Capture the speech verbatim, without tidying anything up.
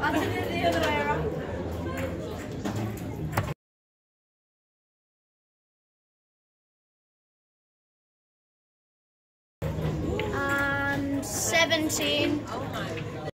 I did it the other way around. Um, seventeen.